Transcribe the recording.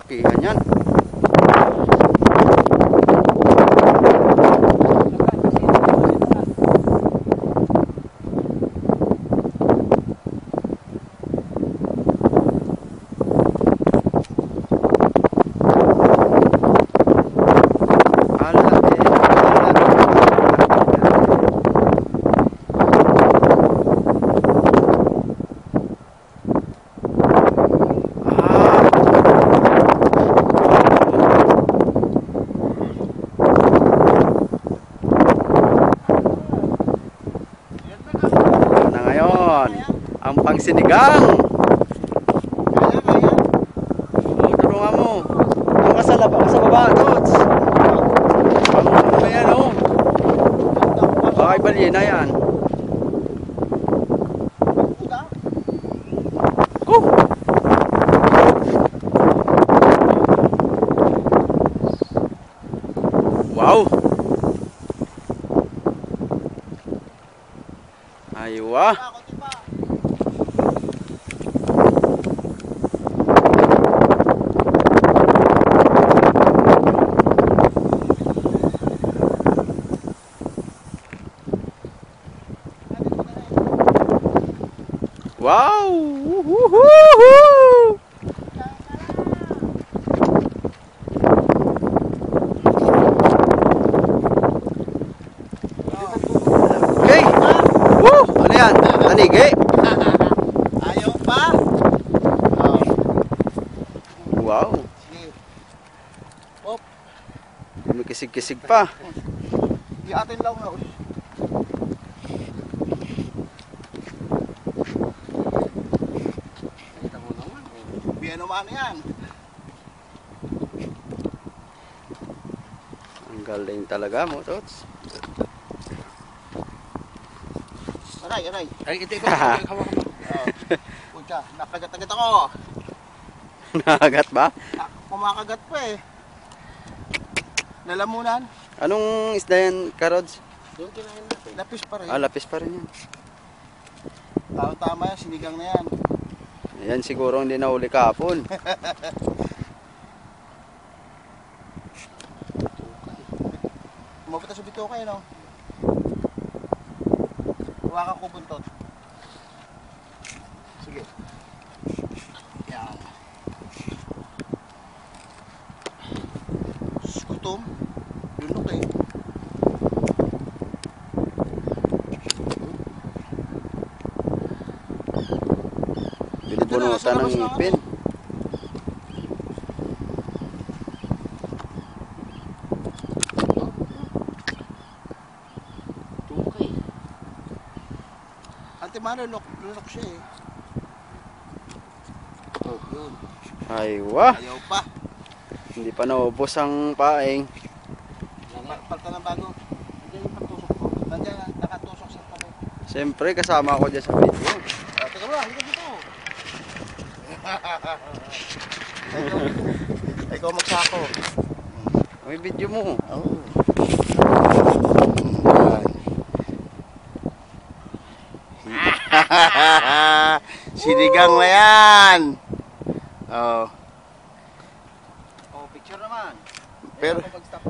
Lakihan yan. Ang pangsinigang. Kaya. Oh, tulungan mo. Yung sa baba, Tots. Ano yan, oh. Baka ibalin na yan. Oh. Wow. Aywa. Wow! Woohoo! Okay. Woo! Ano yan? Tanigi? Ayaw pa? Wow! Sige. Pop. Kumikisig-kisig pa. Di atin lang na. Ano man yan? Ang galing talaga mo, Tots. Aray. Ay, ito. Hawak mo. Pucha, nakagat-agat ako. Nakagat ba? Kumakagat pa eh. Lalamunan. Anong isda yan, Karods? Yung kinain natin. Lapis pa rin. Ah, lapis pa rin yan. Tama yan, sinigang na yan. Yan siguro hindi nahuli kahapon. Umabot sa bito kayo, no? Huwakan ko buntot. Sige. Yan. Gutom. Lunok eh. Binubunutan ng ngipin. Tukay. Ante Mano, lunok siya eh. Oh, yun. Aywa. Ayaw pa. Hindi pa naubos ang paing. Palta ng bago. Nandiyan yung pagtusok ko. Nandiyan, nakatusok sa tabi. Siyempre, kasama ako dyan sa video. Teka mo, halika dito. Ikaw magsako. May video mo. Oo. Sinigang na yan. Oh. Oh, picture naman. Pero